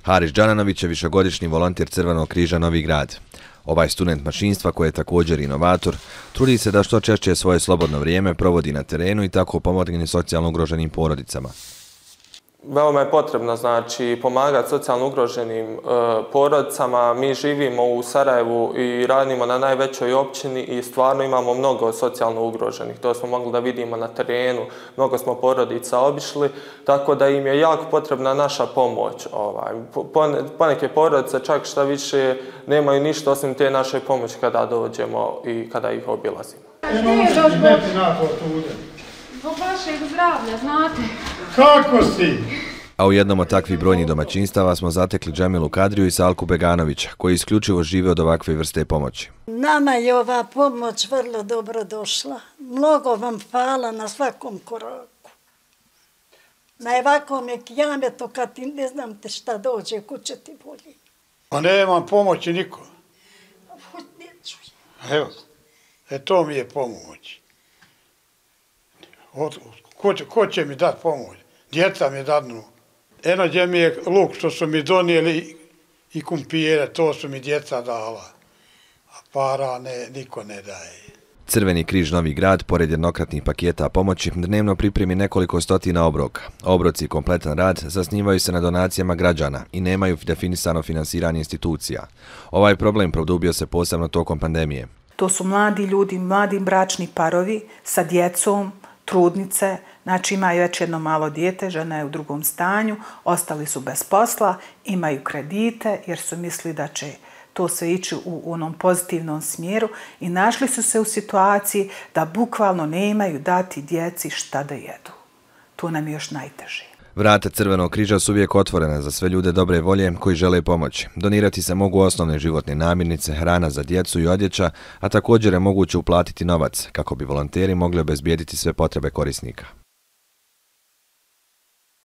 Haris Džananović je višegodišnji volonter Crvenog križa Novi Grad. Ovaj student mašinstva, koji je također inovator, trudi se da što češće svoje slobodno vrijeme provodi na terenu i tako pomogne socijalno ugroženim porodicama. Veoma je potrebno pomagati socijalno ugroženim porodicama. Mi živimo u Sarajevu i radimo na najvećoj općini i stvarno imamo mnogo socijalno ugroženih. To smo mogli da vidimo na terenu, mnogo smo porodica obišli, tako da im je jako potrebna naša pomoć. Poneke porodice čak šta više nemaju ništa osim te naše pomoći kada dođemo i kada ih obilazimo. Zbog vašeg zdravlja, znate. Kako si? A u jednom od takvih brojnih domaćinstava smo zatekli Džemilu Kadriju i Salku Beganovića, koji isključivo žive od ovakve vrste pomoći. Nama je ova pomoć vrlo dobro došla. Mnogo vam hvala na svakom koraku. Na ovakvom je kijametu kad ti ne znam te šta dođe, kuće ti bolji. A nemam pomoći niko. Evo, to mi je pomoć. Ko će mi dati pomoć? Djeca mi dadnu. Eno gdje mi je luk što su mi donijeli i kumpire, to su mi djeca dala. A para niko ne daje. Crveni križ Novi Grad, pored jednokratnih paketa pomoći, dnevno pripremi nekoliko stotina obroka. Obroci i kompletan rad zasnivaju se na donacijama građana i nemaju definisano finansiranje institucija. Ovaj problem produbio se posebno tokom pandemije. To su mladi ljudi, mladi bračni parovi sa djecom, trudnice, znači imaju već jedno malo dijete, žena je u drugom stanju, ostali su bez posla, imaju kredite jer su mislili da će to sve ići u onom pozitivnom smjeru i našli su se u situaciji da bukvalno nemaju dati djeci šta da jedu. To nam je još najteže. Vrata Crvenog križa su uvijek otvorena za sve ljude dobre volje koji žele pomoći. Donirati se mogu osnovne životne namirnice, hrana za djecu i odjeća, a također je moguće uplatiti novac kako bi volonteri mogli obezbijediti sve potrebe korisnika.